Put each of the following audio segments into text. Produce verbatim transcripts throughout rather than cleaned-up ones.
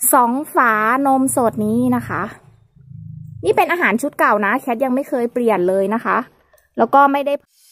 สองฝานมสดนี้นะคะนี่เป็นอาหารชุดเก่านะแคทยังไม่เคยเปลี่ยนเลยนะคะแล้วก็ไม่ได้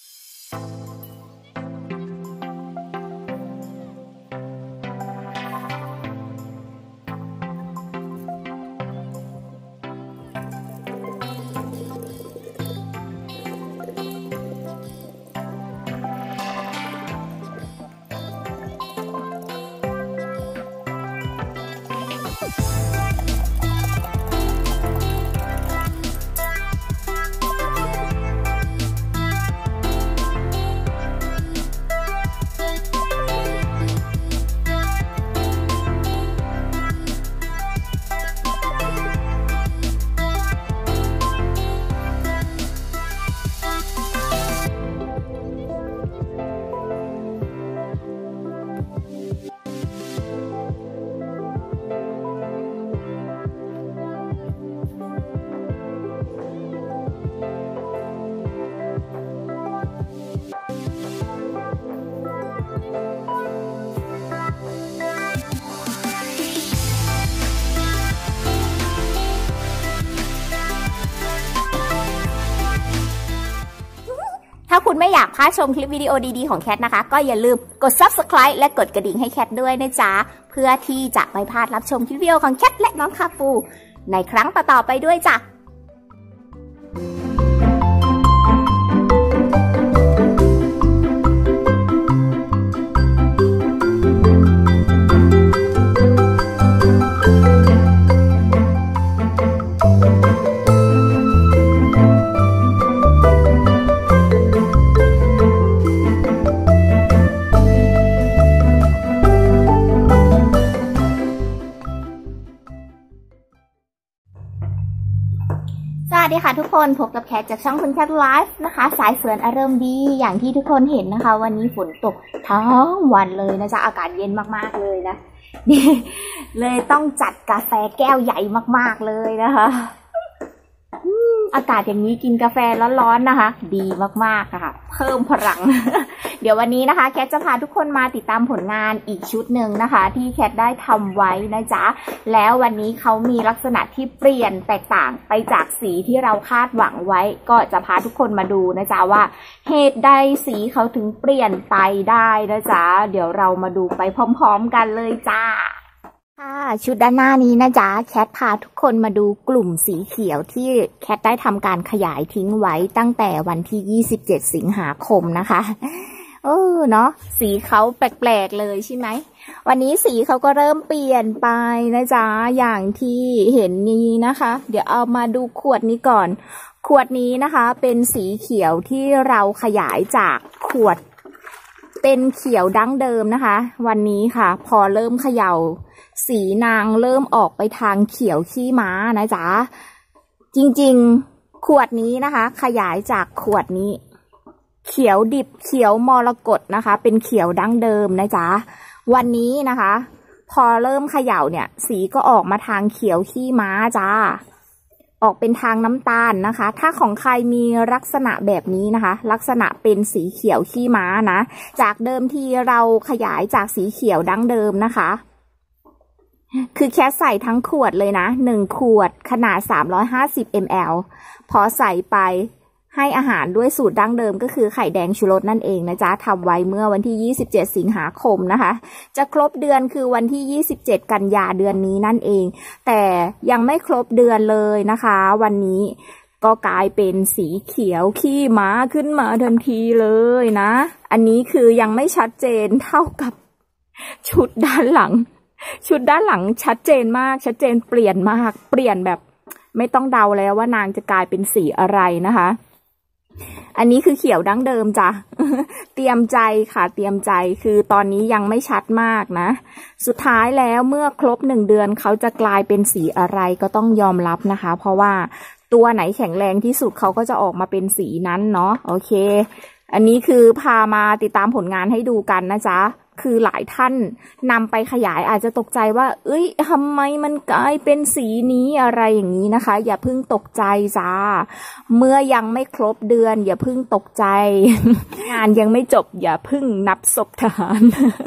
ถ้าคุณไม่อยากพลาดชมคลิปวิดีโอดีๆของแคทนะคะก็อย่าลืมกด ซับสไครบ์ และกดกระดิ่งให้แคทด้วยนะจ๊ะเพื่อที่จะไม่พลาดรับชมคลิปวิดีโอของแคทและน้องคาปูในครั้งต่อๆไปด้วยจ้ะสวัสดีค่ะทุกคนพบกับแคทจากช่องคุณแคทไลฟ์นะคะสายเฟื่อนอารมณ์ดีอย่างที่ทุกคนเห็นนะคะวันนี้ฝนตกทั้งวันเลยนะจ๊ะอากาศเย็นมากๆเลยนะนี่เลยต้องจัดกาแฟแก้วใหญ่มากๆเลยนะคะอากาศอย่างนี้กินกาแฟร้อนๆนะคะดีมากๆค่ะเพิ่มพลัง เดี๋ยววันนี้นะคะแคทจะพาทุกคนมาติดตามผลงานอีกชุดหนึ่งนะคะที่แคทได้ทำไว้นะจ๊ะแล้ววันนี้เขามีลักษณะที่เปลี่ยนแตกต่างไปจากสีที่เราคาดหวังไว้ก็จะพาทุกคนมาดูนะจ๊ะว่าเหตุใดสีเขาถึงเปลี่ยนไปได้นะจ๊ะเดี๋ยวเรามาดูไปพร้อมๆกันเลยจ้าค่ะชุดด้านหน้านี้นะจ๊ะแคทพาทุกคนมาดูกลุ่มสีเขียวที่แคทได้ทำการขยายทิ้งไว้ตั้งแต่วันที่ยี่สิบเจ็ดสิงหาคมนะคะเออเนาะสีเขาแปลกๆเลยใช่ไหมวันนี้สีเขาก็เริ่มเปลี่ยนไปนะจ๊ะอย่างที่เห็นนี้นะคะเดี๋ยวเอามาดูขวดนี้ก่อนขวดนี้นะคะเป็นสีเขียวที่เราขยายจากขวดเป็นเขียวดั้งเดิมนะคะวันนี้ค่ะพอเริ่มเขย่าสีนางเริ่มออกไปทางเขียวขี้ม้านะจ๊ะจริงๆขวดนี้นะคะขยายจากขวดนี้เขียวดิบเขียวมรกตนะคะเป็นเขียวดั้งเดิมนะจ๊ะวันนี้นะคะพอเริ่มเขย่าเนี่ยสีก็ออกมาทางเขียวขี้ม้าจ้าออกเป็นทางน้ำตาลนะคะถ้าของใครมีลักษณะแบบนี้นะคะลักษณะเป็นสีเขียวขี้ม้านะจากเดิมที่เราขยายจากสีเขียวดั้งเดิมนะคะคือแค่ใส่ทั้งขวดเลยนะหนึ่งขวดขนาดสามร้อยห้าสิบมิลลิลิตรพอใส่ไปให้อาหารด้วยสูตรดั้งเดิมก็คือไข่แดงชูรสนั่นเองนะจ๊ะทำไว้เมื่อวันที่ยี่สิบเจ็ดสิงหาคมนะคะจะครบเดือนคือวันที่ยี่สิบเจ็ดกันยาเดือนนี้นั่นเองแต่ยังไม่ครบเดือนเลยนะคะวันนี้ก็กลายเป็นสีเขียวขี้ม้าขึ้นมาทันทีเลยนะอันนี้คือยังไม่ชัดเจนเท่ากับชุดด้านหลังชุดด้านหลังชัดเจนมากชัดเจนเปลี่ยนมากเปลี่ยนแบบไม่ต้องเดาแล้วว่านางจะกลายเป็นสีอะไรนะคะอันนี้คือเขียวดั้งเดิมจ้ะ เตรียมใจค่ะเตรียมใจคือตอนนี้ยังไม่ชัดมากนะสุดท้ายแล้วเมื่อครบหนึ่งเดือนเขาจะกลายเป็นสีอะไรก็ต้องยอมรับนะคะเพราะว่าตัวไหนแข็งแรงที่สุดเขาก็จะออกมาเป็นสีนั้นเนาะโอเคอันนี้คือพามาติดตามผลงานให้ดูกันนะจ๊ะคือหลายท่านนำไปขยายอาจจะตกใจว่าเอ้ยทำไมมันกลายเป็นสีนี้อะไรอย่างนี้นะคะอย่าเพิ่งตกใจจ้าเมื่อยังไม่ครบเดือนอย่าเพิ่งตกใจ งานยังไม่จบอย่าเพิ่งนับศพทหาร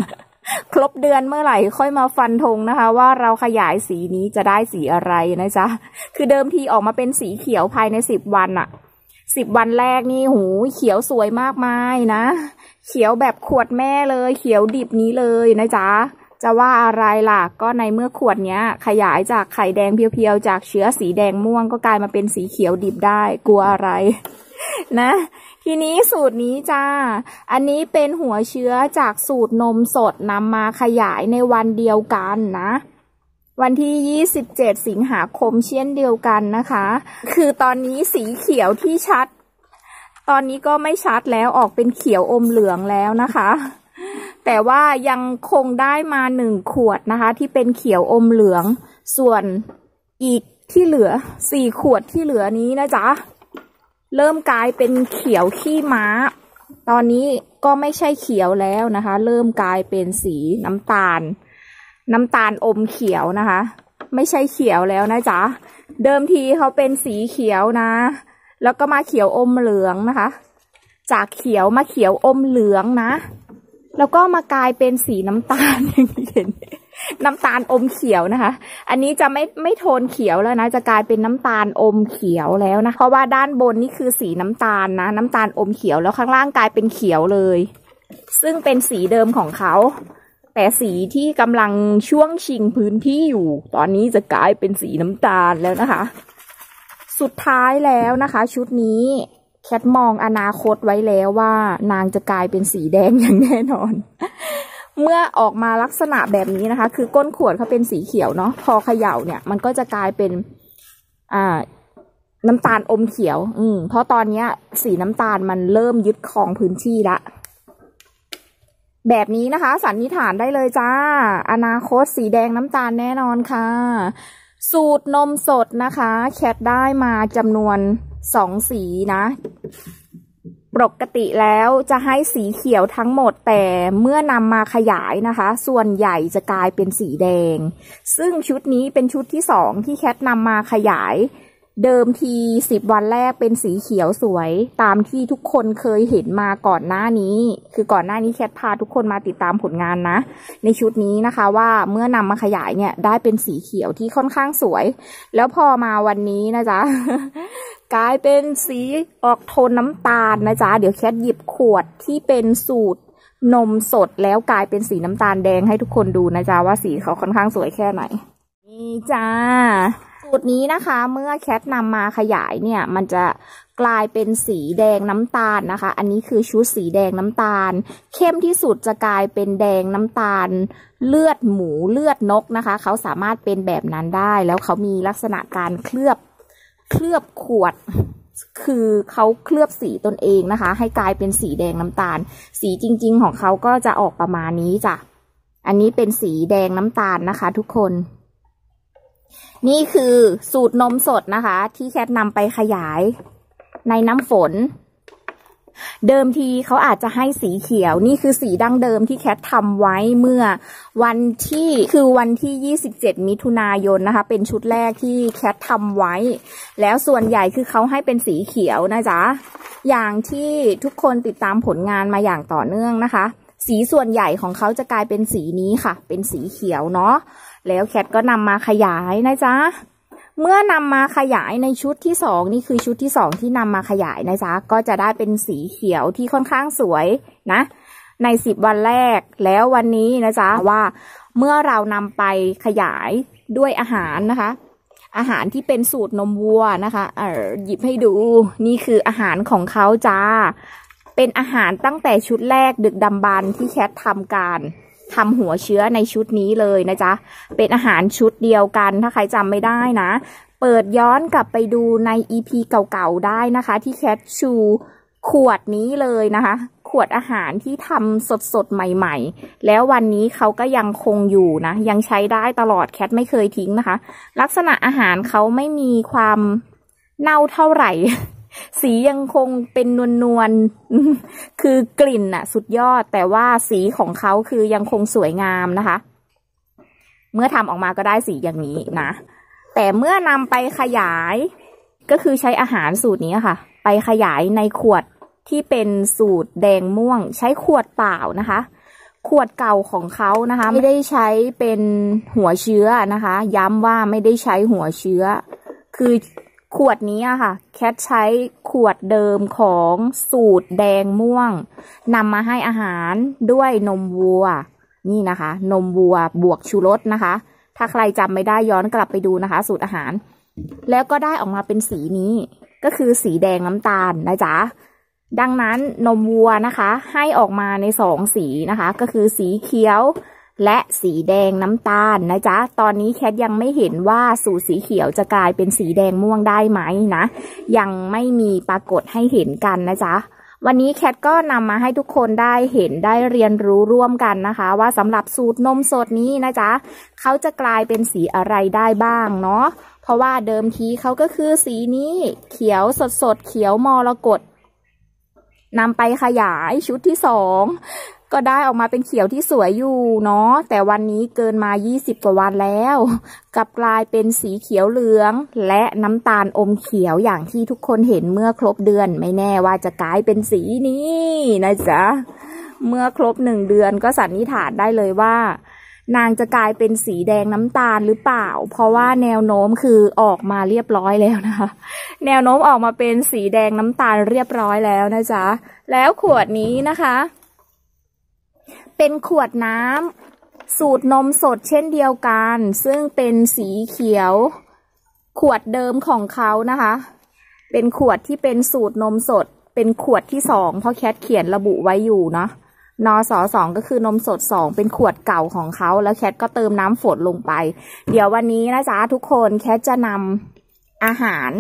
ครบเดือนเมื่อไหร่ค่อยมาฟันธงนะคะว่าเราขยายสีนี้จะได้สีอะไรนะจ๊ะคือเดิมทีออกมาเป็นสีเขียวภายในสิบวันอะสิบวันแรกนี่หูเขียวสวยมากมายนะเขียวแบบขวดแม่เลยเขียวดิบนี้เลยนะจ๊ะจะว่าอะไรล่ะก็ในเมื่อขวดเนี้ยขยายจากไข่แดงเพียวๆจากเชื้อสีแดงม่วงก็กลายมาเป็นสีเขียวดิบได้กลัวอะไรนะทีนี้สูตรนี้จ้าอันนี้เป็นหัวเชื้อจากสูตรนมสดนำมาขยายในวันเดียวกันนะวันที่ยี่สิบเจ็ดสิงหาคมเช่นเดียวกันนะคะคือตอนนี้สีเขียวที่ชัดตอนนี้ก็ไม่ชัดแล้วออกเป็นเขียวอมเหลืองแล้วนะคะแต่ว่ายังคงได้มาหนึ่งขวดนะคะที่เป็นเขียวอมเหลืองส่วนอีกที่เหลือสี่ขวดที่เหลือนี้นะจ๊ะเริ่มกลายเป็นเขียวขี้ม้าตอนนี้ก็ไม่ใช่เขียวแล้วนะคะเริ่มกลายเป็นสีน้ำตาลน้ำตาลอมเขียวนะคะไม่ใช่เขียวแล้วนะจ๊ะเดิมทีเขาเป็นสีเขียวนะแล้วก็มาเขียวอมเหลืองนะคะจากเขียวมาเขียวอมเหลืองนะแล้วก็มากลายเป็นสีน้ำตาลอย่างที่เห็นน้ำตาลอมเขียวนะคะอันนี้จะไม่ไม่โทนเขียวแล้วนะจะกลายเป็นน้ำตาลอมเขียวแล้วนะเพราะว่าด้านบนนี่คือสีน้ำตาลนะน้ำตาลอมเขียวแล้วข้างล่างกลายเป็นเขียวเลยซึ่งเป็นสีเดิมของเขาแต่สีที่กำลังช่วงชิงพื้นที่อยู่ตอนนี้จะกลายเป็นสีน้ำตาลแล้วนะคะสุดท้ายแล้วนะคะชุดนี้แคทมองอนาคตไว้แล้วว่านางจะกลายเป็นสีแดงอย่างแน่นอนเมื่อออกมาลักษณะแบบนี้นะคะคือก้นขวดเขาเป็นสีเขียวเนาะพอเขย่าเนี่ยมันก็จะกลายเป็นอ่าน้ำตาลอมเขียวอืมเพราะตอนนี้สีน้ำตาลมันเริ่มยึดครองพื้นที่ละแบบนี้นะคะสันนิษฐานได้เลยจ้าอนาคตสีแดงน้ำตาลแน่นอนค่ะสูตรนมสดนะคะแคทได้มาจำนวนสองสีนะปกติแล้วจะให้สีเขียวทั้งหมดแต่เมื่อนำมาขยายนะคะส่วนใหญ่จะกลายเป็นสีแดงซึ่งชุดนี้เป็นชุดที่สองที่แคทนำมาขยายเดิมทีสิบวันแรกเป็นสีเขียวสวยตามที่ทุกคนเคยเห็นมาก่อนหน้านี้คือก่อนหน้านี้แคทพาทุกคนมาติดตามผลงานนะในชุดนี้นะคะว่าเมื่อนำมาขยายเนี่ยได้เป็นสีเขียวที่ค่อนข้างสวยแล้วพอมาวันนี้นะจ๊ะ กลายเป็นสีออกโทนน้ำตาลนะจ๊ะเดี๋ยวแคทหยิบขวดที่เป็นสูตรนมสดแล้วกลายเป็นสีน้ำตาลแดงให้ทุกคนดูนะจ๊ะว่าสีเขาค่อนข้างสวยแค่ไหนนี่จ้าสูตรนี้นะคะเมื่อแคทนำมาขยายเนี่ยมันจะกลายเป็นสีแดงน้ำตาลนะคะอันนี้คือชุดสีแดงน้ำตาลเข้มที่สุดจะกลายเป็นแดงน้ำตาลเลือดหมูเลือดนกนะคะเขาสามารถเป็นแบบนั้นได้แล้วเขามีลักษณะการเคลือบเคลือบขวดคือเขาเคลือบสีตนเองนะคะให้กลายเป็นสีแดงน้ำตาลสีจริงๆของเขาก็จะออกประมาณนี้จ้ะอันนี้เป็นสีแดงน้ำตาลนะคะทุกคนนี่คือสูตรนมสดนะคะที่แคทนำไปขยายในน้ำฝนเดิมทีเขาอาจจะให้สีเขียวนี่คือสีดั้งเดิมที่แคททำไว้เมื่อวันที่คือวันที่ยี่สิบเจ็ดมิถุนายนนะคะเป็นชุดแรกที่แคททำไว้แล้วส่วนใหญ่คือเขาให้เป็นสีเขียวนะจ๊ะอย่างที่ทุกคนติดตามผลงานมาอย่างต่อเนื่องนะคะสีส่วนใหญ่ของเขาจะกลายเป็นสีนี้ค่ะเป็นสีเขียวเนาะแล้วแคทก็นำมาขยายนะจ๊ะเมื่อนำมาขยายในชุดที่สองนี่คือชุดที่สองที่นำมาขยายนะจ๊ะก็จะได้เป็นสีเขียวที่ค่อนข้างสวยนะในสิบวันแรกแล้ววันนี้นะจ๊ะว่าเมื่อเรานำไปขยายด้วยอาหารนะคะอาหารที่เป็นสูตรนมวัวนะคะเออหยิบให้ดูนี่คืออาหารของเขาจ้าเป็นอาหารตั้งแต่ชุดแรกดึกดำบรรพ์ที่แคททำการทำหัวเชื้อในชุดนี้เลยนะจ๊ะเป็นอาหารชุดเดียวกันถ้าใครจำไม่ได้นะเปิดย้อนกลับไปดูใน อี พี เก่าๆได้นะคะที่แคทชูขวดนี้เลยนะคะขวดอาหารที่ทำสดๆใหม่ๆแล้ววันนี้เขาก็ยังคงอยู่นะยังใช้ได้ตลอดแคทไม่เคยทิ้งนะคะลักษณะอาหารเขาไม่มีความเน่าเท่าไหร่สียังคงเป็นนวลๆคือกลิ่นน่ะสุดยอดแต่ว่าสีของเขาคือยังคงสวยงามนะคะเมื่อทำออกมาก็ได้สีอย่างนี้นะแต่เมื่อนำไปขยายก็คือใช้อาหารสูตรนี้ค่ะไปขยายในขวดที่เป็นสูตรแดงม่วงใช้ขวดเปล่านะคะขวดเก่าของเขานะคะไม่ได้ใช้เป็นหัวเชื้อนะคะย้ำว่าไม่ได้ใช้หัวเชื้อคือขวดนี้อะค่ะแคทใช้ขวดเดิมของสูตรแดงม่วงนำมาให้อาหารด้วยนมวัวนี่นะคะนมวัวบวกชูรสนะคะถ้าใครจำไม่ได้ย้อนกลับไปดูนะคะสูตรอาหารแล้วก็ได้ออกมาเป็นสีนี้ก็คือสีแดงน้ำตาลนะจ๊ะดังนั้นนมวัวนะคะให้ออกมาในสองสีนะคะก็คือสีเขียวและสีแดงน้ำตาลนะจ๊ะตอนนี้แคทยังไม่เห็นว่าสูตรสีเขียวจะกลายเป็นสีแดงม่วงได้ไหมนะยังไม่มีปรากฏให้เห็นกันนะจ๊ะวันนี้แคทก็นำมาให้ทุกคนได้เห็นได้เรียนรู้ร่วมกันนะคะว่าสำหรับสูตรนมสดนี้นะจ๊ะเขาจะกลายเป็นสีอะไรได้บ้างเนาะเพราะว่าเดิมทีเขาก็คือสีนี้เขียวสดสดเขียวมรกตนำไปขยายชุดที่สองก็ได้ออกมาเป็นเขียวที่สวยอยู่เนาะแต่วันนี้เกินมายี่สิบกว่าวันแล้วกลับกลายเป็นสีเขียวเหลืองและน้ำตาลอมเขียวอย่างที่ทุกคนเห็นเมื่อครบเดือนไม่แน่ว่าจะกลายเป็นสีนี้นะจ๊ะเมื่อครบหนึ่งเดือนก็สันนิษฐานได้เลยว่านางจะกลายเป็นสีแดงน้ำตาลหรือเปล่าเพราะว่าแนวโน้มคือออกมาเรียบร้อยแล้วนะคะแนวโน้มออกมาเป็นสีแดงน้ำตาลเรียบร้อยแล้วนะจ๊ะแล้วขวดนี้นะคะเป็นขวดน้ำสูตรนมสดเช่นเดียวกันซึ่งเป็นสีเขียวขวดเดิมของเขานะคะเป็นขวดที่เป็นสูตรนมสดเป็นขวดที่สองเพราะแคทเขียนระบุไว้อยู่เนาะนสสองก็คือนมสดสองเป็นขวดเก่าของเขาแล้วแคทก็เติมน้ำฝนลงไปเดี๋ยววันนี้นะจ๊ะทุกคนแคทจะนำอาหาร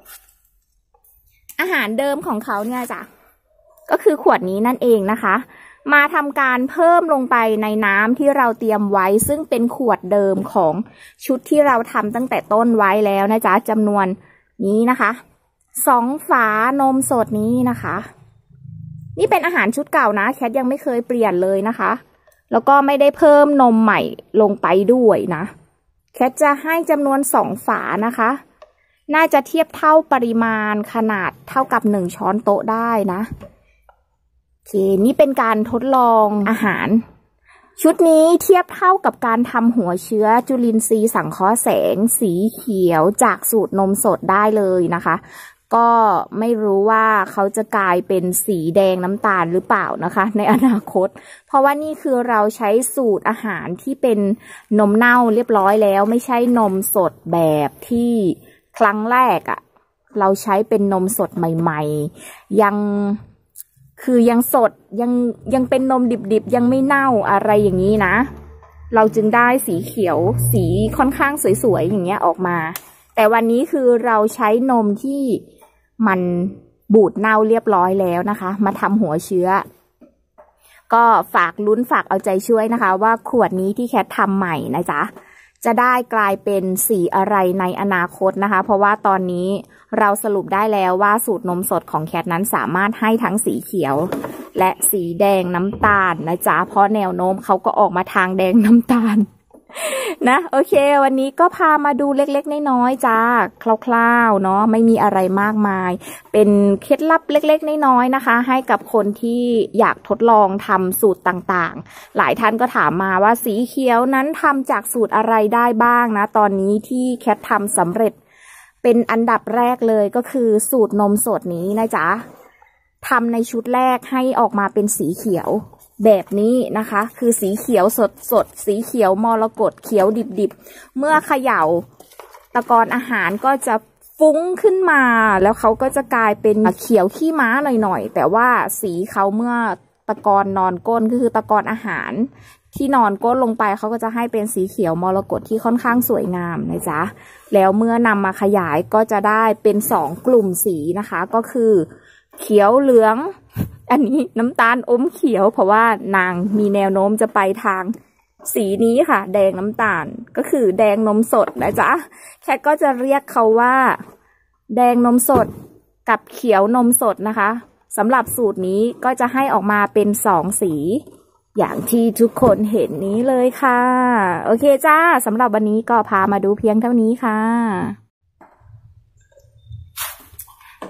อาหารเดิมของเขาเนี่ยจ้ะก็คือขวดนี้นั่นเองนะคะมาทำการเพิ่มลงไปในน้ำที่เราเตรียมไว้ซึ่งเป็นขวดเดิมของชุดที่เราทำตั้งแต่ต้นไว้แล้วนะจ๊ะจำนวนนี้นะคะสองฝานมสดนี้นะคะนี่เป็นอาหารชุดเก่านะแคทยังไม่เคยเปลี่ยนเลยนะคะแล้วก็ไม่ได้เพิ่มนมใหม่ลงไปด้วยนะแคทจะให้จำนวนสองฝานะคะน่าจะเทียบเท่าปริมาณขนาดเท่ากับหนึ่งช้อนโต๊ะได้นะโอเคนี่เป็นการทดลองอาหารชุดนี้เทียบเท่ากับการทำหัวเชื้อจุลินทรีย์สังเคราะห์แสงสีเขียวจากสูตรนมสดได้เลยนะคะก็ไม่รู้ว่าเขาจะกลายเป็นสีแดงน้ำตาลหรือเปล่านะคะในอนาคตเพราะว่านี่คือเราใช้สูตรอาหารที่เป็นนมเน่าเรียบร้อยแล้วไม่ใช่นมสดแบบที่ครั้งแรกอะ่ะเราใช้เป็นนมสดใหม่ๆยังคือยังสดยังยังเป็นนมดิบๆยังไม่เน่าอะไรอย่างนี้นะเราจึงได้สีเขียวสีค่อนข้างสวยๆอย่างเงี้ยออกมาแต่วันนี้คือเราใช้นมที่มันบูดเน่าเรียบร้อยแล้วนะคะมาทำหัวเชื้อก็ฝากลุ้นฝากเอาใจช่วยนะคะว่าขวดนี้ที่แคททำใหม่นะจ๊ะจะได้กลายเป็นสีอะไรในอนาคตนะคะเพราะว่าตอนนี้เราสรุปได้แล้วว่าสูตรนมสดของแคทนั้นสามารถให้ทั้งสีเขียวและสีแดงน้ำตาลนะจ๊ะเพราะแนวโน้มเขาก็ออกมาทางแดงน้ำตาลนะโอเควันนี้ก็พามาดูเล็กๆน้อยๆจ้าคร่าวๆเนาะไม่มีอะไรมากมายเป็นเคล็ดลับเล็กๆน้อยๆนะคะให้กับคนที่อยากทดลองทำสูตรต่างๆหลายท่านก็ถามมาว่าสีเขียวนั้นทำจากสูตรอะไรได้บ้างนะตอนนี้ที่แคททำสำเร็จเป็นอันดับแรกเลยก็คือสูตรนมสดนี้นะจ๊ะทำในชุดแรกให้ออกมาเป็นสีเขียวแบบนี้นะคะคือสีเขียวสดสดสีเขียวมรกตเขียวดิบดิบเมื่อเขย่าตะกอนอาหารก็จะฟุ้งขึ้นมาแล้วเขาก็จะกลายเป็นเขียวขี้ม้าหน่อยๆแต่ว่าสีเขาเมื่อตะกอนนอนก้นก็คือตะกอนอาหารที่นอนก้นลงไปเขาก็จะให้เป็นสีเขียวมรกตที่ค่อนข้างสวยงามนะจ๊ะแล้วเมื่อนำมาขยายก็จะได้เป็นสองกลุ่มสีนะคะก็คือเขียวเหลืองอันนี้น้ำตาลอมเขียวเพราะว่านางมีแนวโน้มจะไปทางสีนี้ค่ะแดงน้ำตาลก็คือแดงนมสดนะจ๊ะแคทก็จะเรียกเขาว่าแดงนมสดกับเขียวนมสดนะคะสำหรับสูตรนี้ก็จะให้ออกมาเป็นสองสีอย่างที่ทุกคนเห็นนี้เลยค่ะโอเคจ้าสำหรับวันนี้ก็พามาดูเพียงเท่านี้ค่ะเ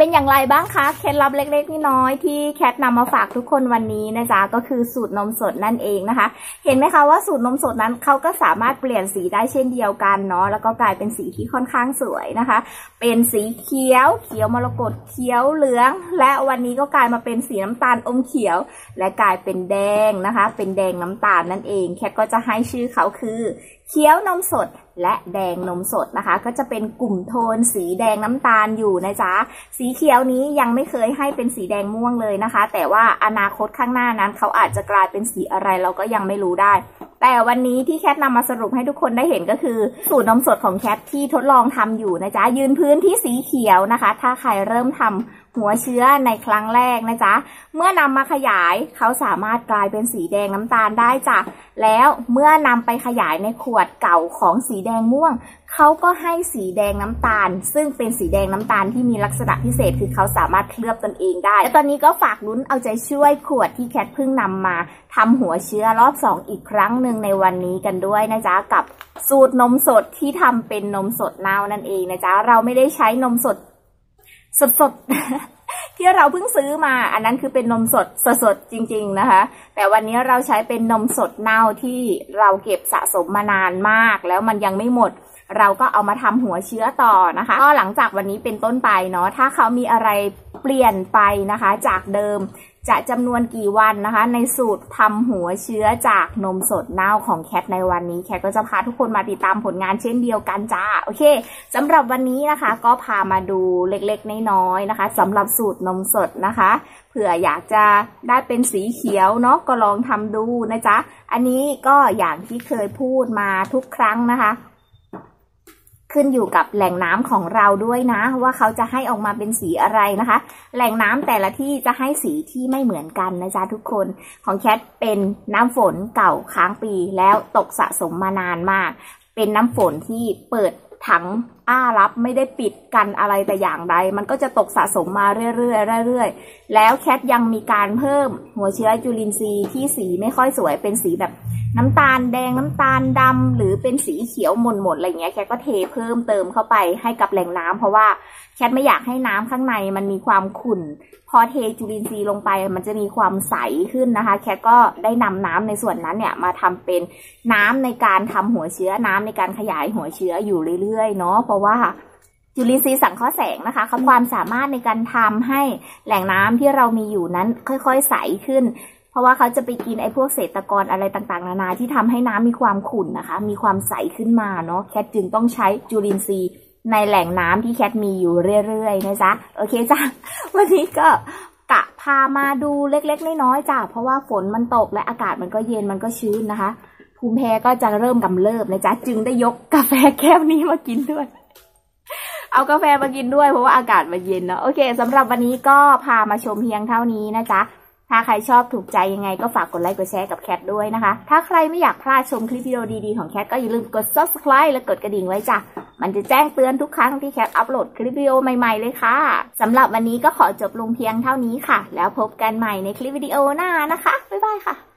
เป็นอย่างไรบ้างคะเคล็ดลับเล็กๆน้อยๆที่แคทนำมาฝากทุกคนวันนี้นะจ๊ะก็คือสูตรนมสดนั่นเองนะคะเห็นไหมคะว่าสูตรนมสดนั้นเขาก็สามารถเปลี่ยนสีได้เช่นเดียวกันเนาะแล้วก็กลายเป็นสีที่ค่อนข้างสวยนะคะเป็นสีเขียวเขียวมรกตเขียวเหลืองและวันนี้ก็กลายมาเป็นสีน้ำตาลอมเขียวและกลายเป็นแดงนะคะเป็นแดงน้ำตาลนั่นเองแคทก็จะให้ชื่อเขาคือเขียวนมสดและแดงนมสดนะคะก็จะเป็นกลุ่มโทนสีแดงน้ำตาลอยู่นะจ๊ะสีเขียวนี้ยังไม่เคยให้เป็นสีแดงม่วงเลยนะคะแต่ว่าอนาคตข้างหน้านั้นเขาอาจจะกลายเป็นสีอะไรเราก็ยังไม่รู้ได้แต่วันนี้ที่แคทนำมาสรุปให้ทุกคนได้เห็นก็คือสูตรนมสดของแคทที่ทดลองทำอยู่นะจ๊ะยืนพื้นที่สีเขียวนะคะถ้าใครเริ่มทำหัวเชื้อในครั้งแรกนะจ๊ะเมื่อนำมาขยายเขาสามารถกลายเป็นสีแดงน้ำตาลได้จ้ะแล้วเมื่อนำไปขยายในขวดเก่าของสีแดงม่วงเขาก็ให้สีแดงน้ำตาลซึ่งเป็นสีแดงน้ำตาลที่มีลักษณะพิเศษคือเขาสามารถเคลือบตนเองได้และตอนนี้ก็ฝากลุ้นเอาใจช่วยขวดที่แคทเพิ่งนำมาทำหัวเชื้อรอบสองอีกครั้งหนึ่งในวันนี้กันด้วยนะจ๊ะกับสูตรนมสดที่ทำเป็นนมสดเน่านั่นเองนะจ๊ะเราไม่ได้ใช้นมสดสดๆ ที่เราเพิ่งซื้อมาอันนั้นคือเป็นนมสดสดๆจริงๆนะคะแต่วันนี้เราใช้เป็นนมสดเน่าที่เราเก็บสะสมมานานมากแล้วมันยังไม่หมดเราก็เอามาทำหัวเชื้อต่อนะคะก็หลังจากวันนี้เป็นต้นไปเนาะถ้าเขามีอะไรเปลี่ยนไปนะคะจากเดิมจะจำนวนกี่วันนะคะในสูตรทำหัวเชื้อจากนมสดเน่าของแคทในวันนี้แคทก็จะพาทุกคนมาติดตามผลงานเช่นเดียวกันจ้าโอเคสำหรับวันนี้นะคะก็พามาดูเล็กๆน้อยๆนะคะสำหรับสูตรนมสดนะคะเผื่ออยากจะได้เป็นสีเขียวเนาะก็ลองทำดูนะจ๊ะอันนี้ก็อย่างที่เคยพูดมาทุกครั้งนะคะขึ้นอยู่กับแหล่งน้ำของเราด้วยนะว่าเขาจะให้ออกมาเป็นสีอะไรนะคะแหล่งน้ำแต่ละที่จะให้สีที่ไม่เหมือนกันนะจ๊ะทุกคนของแคทเป็นน้ำฝนเก่าค้างปีแล้วตกสะสมมานานมากเป็นน้ำฝนที่เปิดถังอ้ารับไม่ได้ปิดกันอะไรแต่อย่างใดมันก็จะตกสะสมมาเรื่อยๆเรื่อยๆแล้วแคทยังมีการเพิ่มหัวเชื้อจุลินทรีย์ที่สีไม่ค่อยสวยเป็นสีแบบน้ำตาลแดงน้ำตาลดำหรือเป็นสีเขียวหม่นๆอะไรเงี้ยแคทก็เทเพิ่มเติมเข้าไปให้กับแหล่งน้ำเพราะว่าแคทไม่อยากให้น้ำข้างในมันมีความขุ่นพอเทจุลินทรีย์ลงไปมันจะมีความใสขึ้นนะคะแคทก็ได้นำน้ำในส่วนนั้นเนี่ยมาทำเป็นน้ำในการทำหัวเชื้อน้ำในการขยายหัวเชื้ออยู่เรื่อยๆเนาะเพราะว่าจุลินทรีย์สังเคราะห์แสงนะคะเขาความสามารถในการทำให้แหล่งน้ำที่เรามีอยู่นั้นค่อยๆใสขึ้นเพราะว่าเขาจะไปกินไอ้พวกเศษตะกอนอะไรต่างๆนานาที่ทำให้น้ำมีความขุ่นนะคะมีความใสขึ้นมาเนาะแคทจึงต้องใช้จุลินทรีย์ในแหล่งน้ำที่แคทมีอยู่เรื่อยๆนะจ๊ะโอเคจ้ะวันนี้ก็กะพามาดูเล็กๆน้อยๆจ้ะเพราะว่าฝนมันตกและอากาศมันก็เย็นมันก็ชื้นนะคะภูมิแพ้ก็จะเริ่มกำเริบนะจ๊ะจึงได้ยกกาแฟแก้วนี้มากินด้วยเอากาแฟมากินด้วยเพราะว่าอากาศมันเย็นเนาะโอเคสำหรับวันนี้ก็พามาชมเพียงเท่านี้นะจ๊ะถ้าใครชอบถูกใจยังไงก็ฝากกดไลค์กดแชร์กับแคทด้วยนะคะถ้าใครไม่อยากพลาดชมคลิปวิดีโอดีๆของแคทก็อย่าลืมกด ซับสไครบ์ และกดกระดิ่งไว้จ้ะมันจะแจ้งเตือนทุกครั้งที่แคทอัปโหลดคลิปวิดีโอใหม่ๆเลยค่ะสำหรับวันนี้ก็ขอจบลงเพียงเท่านี้ค่ะแล้วพบกันใหม่ในคลิปวิดีโอหน้านะคะบ๊ายบายค่ะ